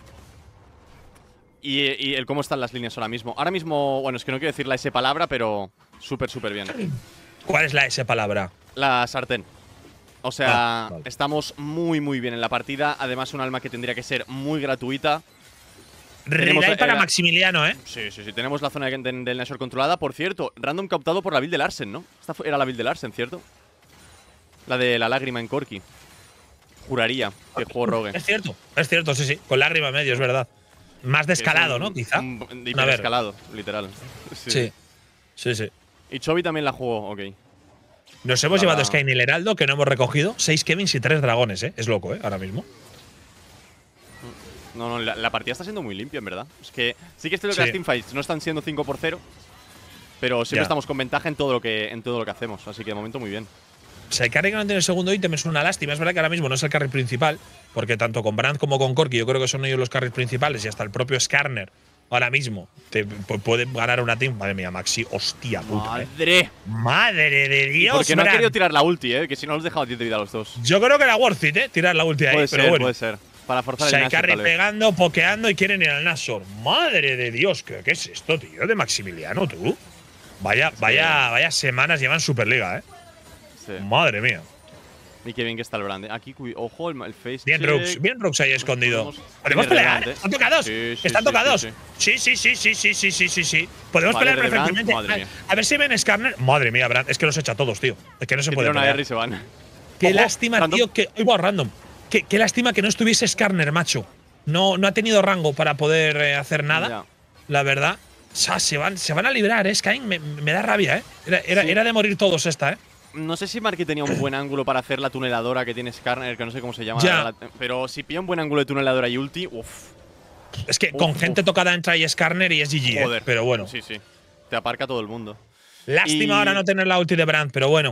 Y, y el cómo están las líneas ahora mismo. Ahora mismo, bueno, es que no quiero decir la S palabra, pero súper, súper bien. ¿Cuál es la S palabra? La sartén. O sea, Ah, vale. estamos muy, muy bien en la partida. Además, un alma que tendría que ser muy gratuita. Tenemos, Relay para eh, Maximiliano, ¿eh? Sí, sí, sí. Tenemos la zona de- de- del Nashor controlada. Por cierto, random captado por la build de Larsen, ¿no? Esta fue- era la build de Larsen, ¿cierto? La de la lágrima en Corki. Juraría que jugó Rogue. Es cierto, es cierto, sí, sí. Con lágrima medio, es verdad. Más de escalado, Es un- ¿no? Quizá. Un, un A ver. hiperescalado, literal. Sí. Sí. Sí, sí. Y Chovy también la jugó, ok. Nos hemos La- llevado la- Skyne y el Heraldo, que no hemos recogido. Seis Kevins y tres dragones, ¿eh? Es loco, ¿eh? Ahora mismo. No, no, la, la partida está siendo muy limpia, en verdad. Es que sí que es cierto Sí. que las teamfights no están siendo cinco por cero, pero siempre Ya. estamos con ventaja en todo lo que en todo lo que hacemos. Así que de momento muy bien. O sea, el carry que no tiene el segundo ítem es una lástima. Es verdad que ahora mismo no es el carry principal, porque tanto con Brand como con Corki yo creo que son ellos los carries principales y hasta el propio Skarner ahora mismo te pu- puede ganar una team. Madre mía, Maxi, hostia puta, ¿eh? ¡Madre! Madre de Dios, Porque no ha Brand. querido tirar la ulti, eh. Que si no los dejaba diez de vida a los dos. Yo creo que era worth it, ¿eh? Tirar la ulti ahí, Puede pero ser, bueno. puede ser. Para forzar el Shaikarri Nashor, tal vez. pegando, pokeando y quieren ir al Nashor. Madre de Dios, ¿qué, qué es esto, tío? De Maximiliano, tú. Vaya, vaya, vaya semanas llevan Superliga, ¿eh? Sí. Madre mía. Y qué bien que está el brand. eh. Aquí, cui- ojo, el, el face Bien check. Rooks, bien Rooks ahí escondido. podemos- ¿Podemos tiene pelear? relevante. ¿Están tocados? Sí, sí, ¿Están sí, tocados? sí, Sí, sí, sí, sí, sí, sí, sí, sí, sí. Podemos Vale, pelear de Brand, perfectamente. madre mía. A, a ver si ven Skarner. Madre mía, Brand. Es que los echa a todos, tío. Es que no se Que puede tira una pelear. R y se van. Qué Ojo, lástima, random. tío. Que, igual, random. Qué, qué lástima que no estuviese Skarner, macho. No, no ha tenido rango para poder eh, hacer nada. Ya. La verdad. O sea, se van, se van a librar, ¿eh? Skyne me, me da rabia, ¿eh? Era, era, Sí. era de morir todos esta, ¿eh? No sé si Marky tenía un buen ángulo para hacer la tuneladora que tiene Skarner, que no sé cómo se llama. Ya. la- pero si pilla un buen ángulo de tuneladora y ulti, uff. Es que Uf, con uf. gente tocada entra y Skarner y es G G, ¿eh? Joder. Pero bueno. Sí, sí. Te aparca todo el mundo. Lástima Y- ahora no tener la ulti de Brand, pero bueno.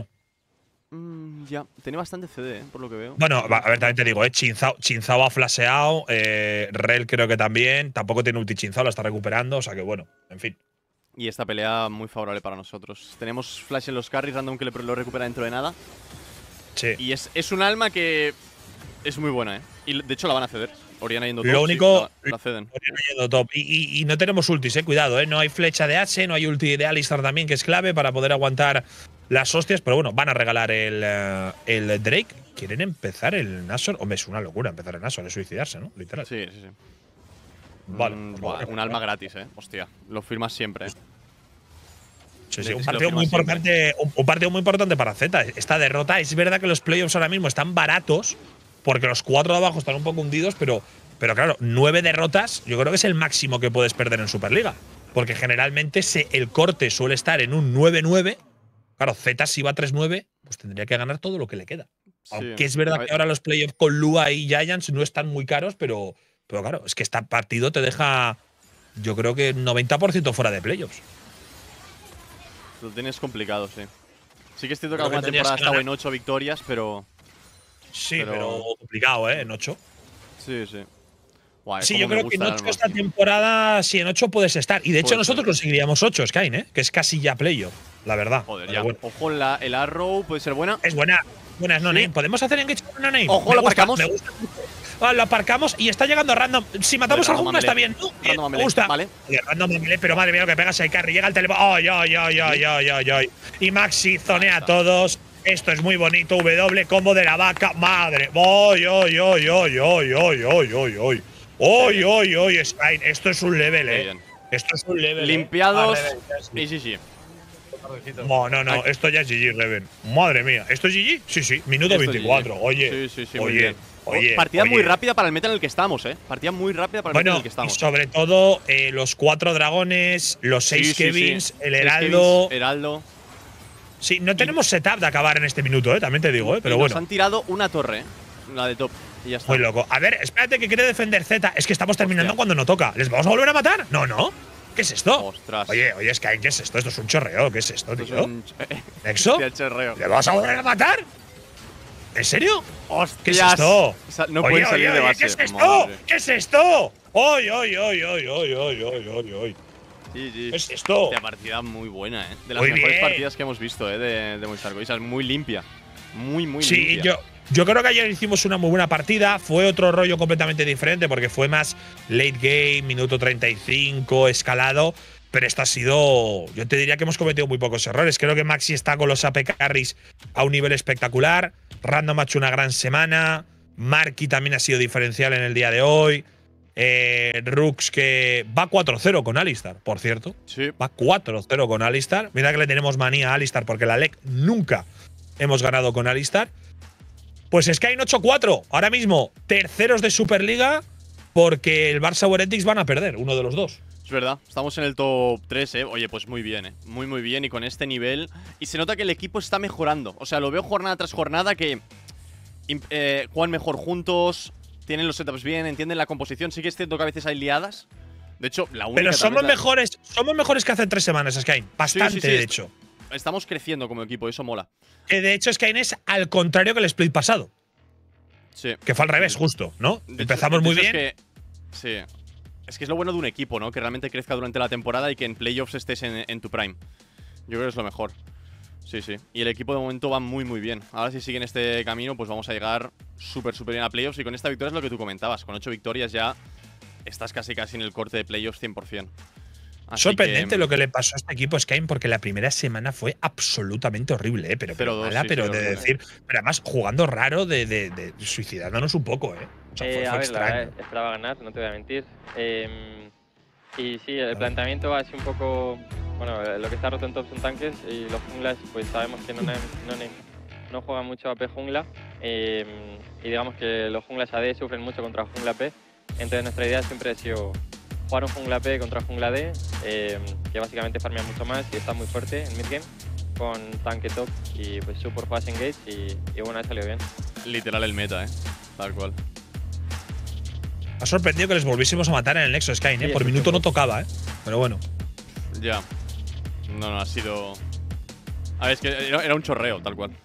Mm, ya. Tiene bastante C D, eh, por lo que veo. Bueno, va, a ver, también te digo, ¿eh? Chinzao, Chinzao ha flasheado. Eh, Rel creo que también. Tampoco tiene ulti Chinzao, la está recuperando. O sea que bueno, en fin. Y esta pelea muy favorable para nosotros. Tenemos flash en los carries, random que le- lo recupera dentro de nada. Sí. Y es, es un alma que es muy buena, ¿eh? Y de hecho la van a ceder. Oriana yendo Lo top, sí, único- la, la ceden. Oriana yendo top. Y, y- y no tenemos ultis, eh. Cuidado, eh. No hay flecha de H, no hay ulti de Alistar también, que es clave para poder aguantar las hostias. Pero bueno, van a regalar el, eh, el Drake. ¿Quieren empezar el Nashor? Hombre, es una locura empezar el Nashor, es suicidarse, ¿no? Literal. Sí, sí, sí. Vale. Mm, pues buah, bueno, un alma gratis, eh. Hostia, lo firmas siempre, eh. Sí, sí, Sí, un sí, partido lo muy firmas importante, un, un partido muy importante para Z. Esta derrota, es verdad que los playoffs ahora mismo están baratos, porque los cuatro de abajo están un poco hundidos, pero, pero claro, nueve derrotas, yo creo que es el máximo que puedes perder en Superliga. Porque generalmente se, el corte suele estar en un nueve nueve. Claro, Z si va tres nueve, pues tendría que ganar todo lo que le queda. Sí. Aunque es verdad A ver, que ahora los playoffs con Lua y Giants no están muy caros, pero, pero claro, es que este partido te deja, yo creo que noventa por ciento fuera de playoffs. lo tienes complicado, sí. Sí que es cierto que Creo que alguna tendrías temporada ha que estado ganar. en ocho victorias, pero… Sí, Pero- pero, complicado, ¿eh? En ocho. Sí, sí. Guay, Sí, cómo yo me creo que en gusta el ocho alma. esta temporada, sí, en ocho puedes estar. Y de hecho Puede nosotros ser. lo seguiríamos ocho, Skyne, ¿eh? Que es casi ya playoff, la verdad. Joder, Pero ya. bueno. Ojo, la, el Arrow puede ser buena. Es buena. Buenas, no Sí. name. ¿Podemos hacer engage con no name? Ojo, Me lo gusta, aparcamos. Me gusta mucho. Ah, lo aparcamos y está llegando random. Si matamos Vale, al jungla random está melee. bien, ¿no? Bien, Random me melee, gusta. vale. Oye, random melee, pero madre mía lo que pega ese carry. Llega el teléfono. ¡Ay, ay, ay, ay, ay, ay, ay! Y Maxi zonea a está. todos. Esto es muy bonito. W, combo de la vaca. Madre. ¡Ay, ay, ay, ay, ay, ay, ay, ay, ay! ¡Ay, ay, ay, Skyne! Esto es un level, Qué eh. bien. Esto es un level. Limpiados. Eh. Ah, Reven, Y sí, sí. no, no, no, esto ya es G G, Reven. Madre mía, ¿esto es G G? Sí, sí, minuto Esto es veinticuatro. G G. Oye, Sí, sí, sí, muy oye, bien. oye. Partida oye. muy rápida para el meta en el que estamos, eh. Partida muy rápida para el meta en Bueno, el que y estamos. sobre todo eh, los cuatro dragones, los Sí, seis sí, sí. Kevins, el Seis Heraldo. Kevins, Heraldo. Sí, no tenemos setup de acabar en este minuto, eh, también te digo, eh, pero Y bueno. Nos han tirado una torre, eh. La de top. Y ya está. Muy loco. A ver, espérate que quiere defender Z. Es que estamos terminando Hostia. cuando no toca. ¿Les vamos a volver a matar? No, no. ¿Qué es esto? Ostras. Oye, oye, Sky, ¿qué es esto? Esto es un chorreo. ¿Qué es esto, Esto es tío? un… ¿Nexo? Hostia, chorreo. ¿Le vamos a volver a matar? ¿En serio? ¡Hostias! ¿Qué es esto? Sa- No Oye, pueden oye, salir de oye, base. ¿qué es esto? Madre. ¿Qué es esto? ¡Ay, ay, ay, ay, ay, ay, ay, ay, ay! Sí, sí. ¿Qué es esto? Hostia, partida muy buena, eh. De las Muy mejores bien. partidas que hemos visto, eh, de, de Movistar Coisa. Es muy limpia. Muy, muy Sí, limpia. yo, yo creo que ayer hicimos una muy buena partida. Fue otro rollo completamente diferente porque fue más late game, minuto treinta y cinco, escalado. Pero esto ha sido… Yo te diría que hemos cometido muy pocos errores. Creo que Maxi está con los A P carries a un nivel espectacular. Random ha hecho una gran semana. Marky también ha sido diferencial en el día de hoy. Eh, Rux que va cuatro cero con Alistar, por cierto. Sí. Va cuatro cero con Alistar. Mira que le tenemos manía a Alistar porque la L E C nunca hemos ganado con Alistar. Pues Skyne ocho cuatro. Ahora mismo, terceros de Superliga porque el Barça o Heretics van a perder, uno de los dos. Es verdad, estamos en el top tres, eh. Oye, pues muy bien, eh. Muy, muy bien. Y con este nivel. Y se nota que el equipo está mejorando. O sea, lo veo jornada tras jornada que eh, juegan mejor juntos, tienen los setups bien, entienden la composición. Sí que es cierto que a veces hay liadas. De hecho, la única… Pero tal somos vez la- mejores, somos mejores que hace tres semanas, Skyne. Bastante, sí, sí, de est- hecho. Estamos creciendo como equipo, eso mola. Que de hecho, Skyne es al contrario que el split pasado. Sí. Que fue al revés, justo, ¿no? De hecho- Empezamos de muy hecho bien. Es que, sí. Es que es lo bueno de un equipo, ¿no? Que realmente crezca durante la temporada y que en playoffs estés en, en tu prime. Yo creo que es lo mejor. Sí, sí. Y el equipo de momento va muy, muy bien. Ahora si siguen este camino, pues vamos a llegar súper, súper bien a playoffs. Y con esta victoria es lo que tú comentabas. Con ocho victorias ya estás casi, casi en el corte de playoffs cien por cien. Así Sorprendente que, lo que le pasó a este equipo Skyne porque la primera semana fue absolutamente horrible, ¿eh? Pero, pero cero dos, mala, sí, pero sí, de horrible. decir. Pero además jugando raro de, de, de suicidándonos un poco, ¿eh? O sea, fue, Eh, fue a ver, la extraño. verdad, esperaba ganar, no te voy a mentir. Eh, y sí, el planteamiento va así un poco… Bueno, lo que está roto en top son tanques y los junglas, pues sabemos que no, no, no juegan mucho A P jungla. Eh, y digamos que los junglas A D sufren mucho contra jungla P. Entonces nuestra idea siempre ha sido jugar un jungla P contra jungla D, eh, que básicamente farmea mucho más y está muy fuerte en midgame, con tanque top y pues super fast engage y, y bueno, ha salido bien. literal el meta, eh. Tal cual. Me ha sorprendido que les volviésemos a matar en el Nexo Skyne, ¿eh? Sí, Por sí, minuto sí. no tocaba, ¿eh? Pero bueno. Ya. No, no, ha sido… A ver, es que era, era un chorreo, tal cual.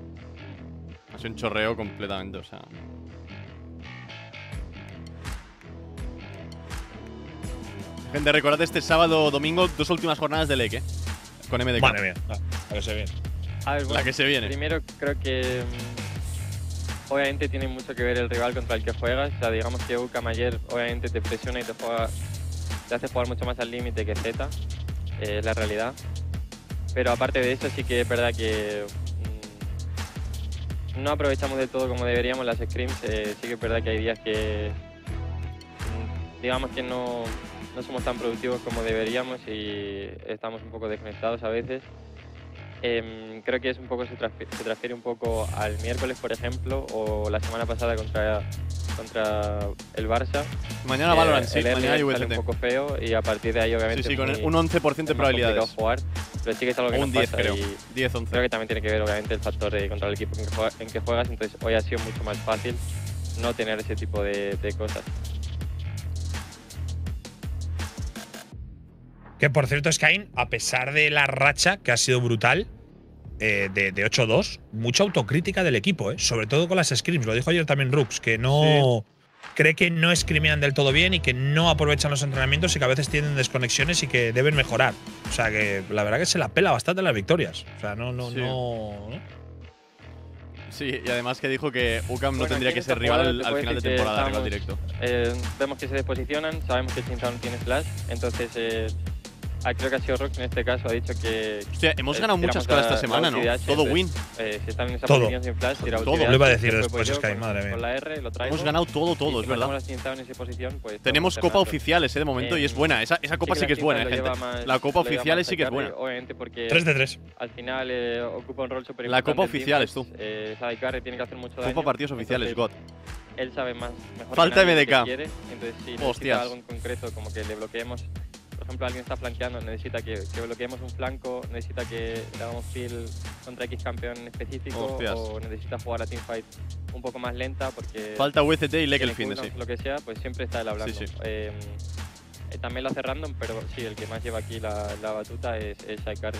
Ha sido un chorreo completamente, o sea… Gente, recordad este sábado, domingo, dos últimas jornadas de L E C, ¿eh? Con M D K. Madre mía. Ah, a ver, se bien. A ver, La bueno, que se viene. Primero creo que mm, obviamente tiene mucho que ver el rival contra el que juegas. O sea, digamos que U C A M ayer obviamente te presiona y te, juega, te hace jugar mucho más al límite que Z, eh, es la realidad. Pero aparte de eso sí que es verdad que mm, no aprovechamos del todo como deberíamos las scrims. Eh, sí que es verdad que hay días que mm, digamos que no, no somos tan productivos como deberíamos y estamos un poco desconectados a veces. Eh, creo que es un poco se, transfiere, se transfiere un poco al miércoles, por ejemplo, o la semana pasada contra, contra el Barça. Mañana Valorant, sí, el mañana hay V sale S T. un poco feo y a partir de ahí, obviamente. Sí, sí, con muy, un once por ciento de probabilidades. Jugar, pero sí que es algo que un nos diez, pasa creo. y diez, once. creo que también tiene que ver, obviamente, el factor de contra el equipo en que, juegas, en que juegas. Entonces, hoy ha sido mucho más fácil no tener ese tipo de, de cosas. Que por cierto, Skyne, a pesar de la racha que ha sido brutal, eh, de, de ocho dos, mucha autocrítica del equipo, ¿eh? Sobre todo con las scrims. Lo dijo ayer también Rux, que no sí. cree que no scrimean del todo bien y que no aprovechan los entrenamientos y que a veces tienen desconexiones y que deben mejorar. O sea que la verdad que se la pela bastante las victorias. O sea, no, no, sí. no. ¿no? Sí, y además que dijo que U C A M bueno, no tendría que ser rival al, al final de temporada, estamos, rival directo. Eh, vemos que se desposicionan, sabemos que Chinzao no tiene flash, entonces eh, creo que ha sido Rox en este caso, ha dicho que… Hostia, hemos eh, ganado muchas cosas esta semana, ¿no? H, Todo win. Eh, si están en esa todo. posición sin flash, tira todo. Lo iba a decir después, yo, Sky, con, madre mía. Con la R, lo traigo, hemos ganado todo, todo, y es verdad. Si en esa posición, pues tenemos copa oficiales, eh, de momento, eh, y es buena. Esa, esa copa sí que, sí que es buena, eh, gente. Más, la copa oficial sí que es buena. Obviamente porque tres de tres. Al final eh, ocupa un rol súper importante. La copa oficial es tú. Eh, Saikarri tiene que hacer mucho daño. Copa partidos oficiales, God. Él sabe más, mejor Falta que M D K. Quiere, entonces si necesita Hostias. algo en concreto, como que le bloqueemos, por ejemplo, alguien está flanqueando, necesita que, que bloqueemos un flanco, necesita que le hagamos peel contra X campeón en específico, Hostias. o necesita jugar a teamfight un poco más lenta porque… Falta V C T y Lek el fin de sí. sí. Lo que sea, pues siempre está él hablando. Sí, sí. Eh, eh, también lo hace random, pero sí, el que más lleva aquí la, la batuta es, es Saikarri.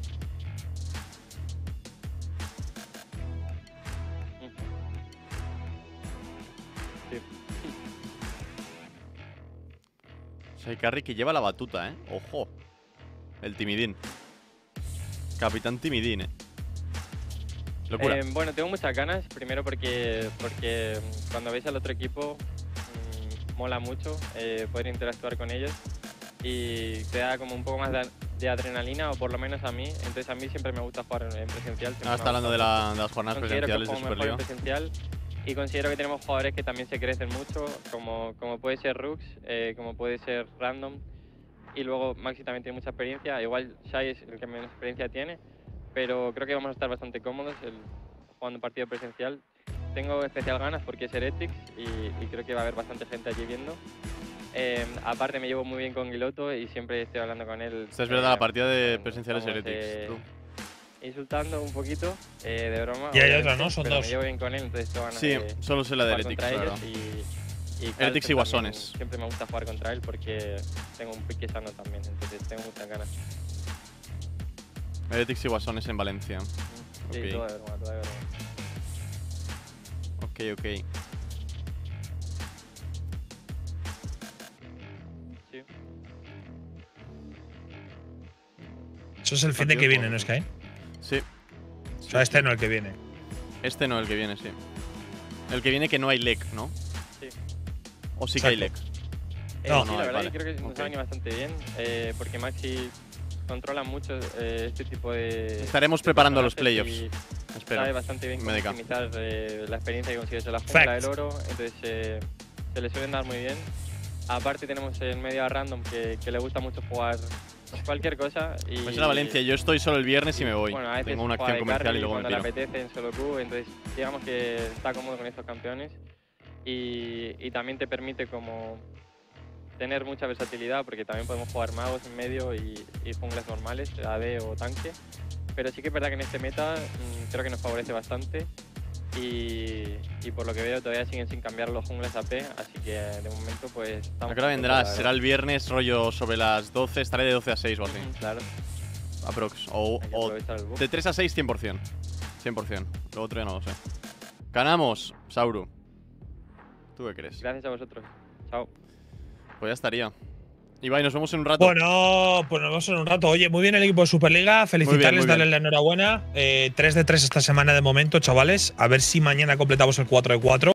Saikarri que lleva la batuta, ¿eh? Ojo. El timidín. Capitán timidín, ¿eh? Locura. Eh, bueno, tengo muchas ganas. Primero porque, porque cuando veis al otro equipo mmm, mola mucho eh, poder interactuar con ellos y te da como un poco más de, de adrenalina, o por lo menos a mí. Entonces a mí siempre me gusta jugar en, en presencial. Ah, está hablando de, la, de las jornadas considero presenciales que de juego mejor Superliga. en presencial y considero que tenemos jugadores que también se crecen mucho, como, como puede ser Rux, eh, como puede ser Random. Y luego Maxi también tiene mucha experiencia. Igual Shai es el que menos experiencia tiene, pero creo que vamos a estar bastante cómodos el, jugando un partido presencial. Tengo especial ganas porque es Heretics y, y creo que va a haber bastante gente allí viendo. Eh, aparte me llevo muy bien con Guiloto y siempre estoy hablando con él. Esta es verdad, eh, la partida de con, presenciales vamos, Heretics. eh, True. insultando un poquito, eh, de broma. Y hay otra, ¿no? Son pero dos. me llevo bien con él, entonces tengo ganas Sí, de solo sé la de jugar Heretics, contra la ellos verdad. y, y Heretics Carlton y también, Guasones. Siempre me gusta jugar contra él porque tengo un pique sano también, entonces tengo muchas ganas. Heretics y Guasones en Valencia. Sí, Ok. todo de broma, todo de broma. Ok, ok. Sí. Eso es el fin de Partido que viene, con- ¿no, Sky? Sí. O sea, este no el que viene. Este no, el que viene, sí. El que viene que no hay Lek, ¿no? Sí. O sí que hay Lek. Exacto. Eh, No, sí, no la hay, verdad vale. que creo que nos Ok. ha venido bastante bien, eh, porque Maxi controla mucho eh, este tipo de… Estaremos de preparando los personajes playoffs. y Espero. sabe bastante bien cómo M D K. optimizar eh, la experiencia que consigues en la jungla Fact. del oro, entonces eh, se le suelen dar muy bien. Aparte tenemos en medio a Random que, que le gusta mucho jugar cualquier cosa. Y, Pues en la Valencia, yo estoy solo el viernes y me voy. Bueno, a veces Tengo una juega acción de comercial carry y luego me cuando le piro. apetece en solo queue, entonces digamos que está cómodo con estos campeones y, y también te permite como tener mucha versatilidad porque también podemos jugar magos en medio y, y junglas normales, A D o tanque, pero sí que es verdad que en este meta mmm, creo que nos favorece bastante y, y por lo que veo todavía siguen sin cambiar los junglas A P, así que de momento pues estamos… ¿A qué hora contentos, vendrás? la Será verdad. el viernes, rollo sobre las doce. Estaré de doce a seis o así. Ujú, claro, Aprox. O, hay que o aprovechar el bug. de tres a seis, cien por cien. cien por cien. Lo otro ya no lo sé. Ganamos, Sauru. ¿Tú qué crees? Gracias a vosotros, chao. Pues ya estaría. Ibai, nos vemos en un rato. Bueno, pues nos vemos en un rato. Oye, muy bien el equipo de Superliga. Felicitarles, muy darles bien. la enhorabuena. Eh, tres de tres esta semana de momento, chavales. A ver si mañana completamos el cuatro de cuatro.